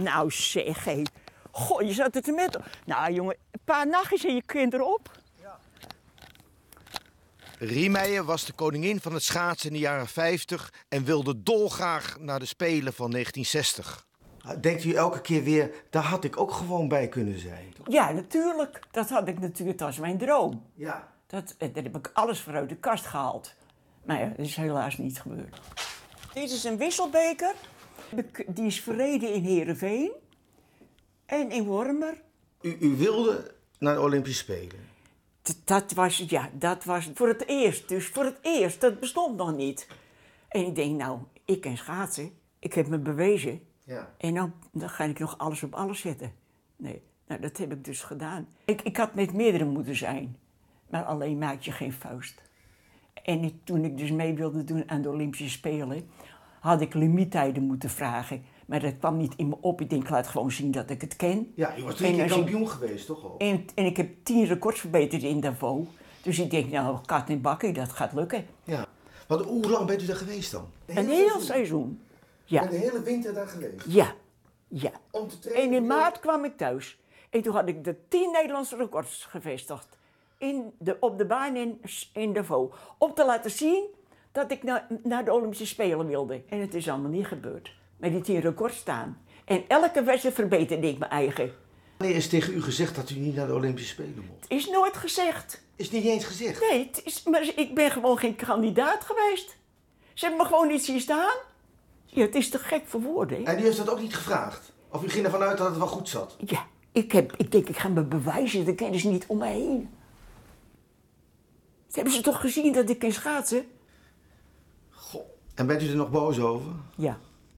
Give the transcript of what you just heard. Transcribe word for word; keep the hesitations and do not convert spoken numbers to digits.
Nou zeg, hé. Goh, je zat het er met... Nou jongen, een paar nachtjes en je kunt erop. Ja. Rie Meijer was de koningin van het schaatsen in de jaren vijftig... en wilde dolgraag naar de Spelen van negentien zestig. Denkt u elke keer weer, daar had ik ook gewoon bij kunnen zijn? Ja, natuurlijk. Dat had ik natuurlijk, dat was mijn droom. Ja. Dat, daar heb ik alles voor uit de kast gehaald. Maar ja, dat is helaas niet gebeurd. Dit is een wisselbeker. Die is verreden in Heerenveen. En in Wormer. U, u wilde naar de Olympische Spelen? D- dat was, ja, dat was voor het eerst. Dus voor het eerst, dat bestond nog niet. En ik denk, nou, ik kan schaatsen. Ik heb me bewezen. Ja. En dan, dan ga ik nog alles op alles zetten. Nee, nou, dat heb ik dus gedaan. Ik, ik had met meerdere moeten zijn. Maar alleen maak je geen vuist. En ik, toen ik dus mee wilde doen aan de Olympische Spelen... had ik limiettijden moeten vragen. Maar dat kwam niet in me op. Ik denk, ik laat gewoon zien dat ik het ken. Ja, je was twee keer kampioen geweest, toch al? En, en ik heb tien records verbeterd in Davos. Dus ik denk, nou, kat en bakken, dat gaat lukken. Ja. Want hoe lang bent u daar geweest dan? Een heel seizoen. Ja. En de hele winter daar geweest? Ja. Ja. Om te trainen? En in maart kwam ik thuis. En toen had ik de tien Nederlandse records gevestigd. In de, op de baan in, in Davos. Om te laten zien dat ik na, naar de Olympische Spelen wilde. En het is allemaal niet gebeurd. Maar die tien records staan. En elke wedstrijd verbeterde ik mijn eigen. Wanneer is tegen u gezegd dat u niet naar de Olympische Spelen mocht? Het is nooit gezegd. Is niet eens gezegd? Nee, het is, maar ik ben gewoon geen kandidaat geweest. Ze hebben me gewoon niet zien staan. Ja, het is te gek voor woorden. Hè? En u heeft dat ook niet gevraagd? Of u ging ervan uit dat het wel goed zat? Ja, ik, heb, ik denk, ik ga me bewijzen. Dat kennen ze niet om me heen. Ze hebben ze toch gezien dat ik kan schaatsen? Goh. En bent u er nog boos over? Ja.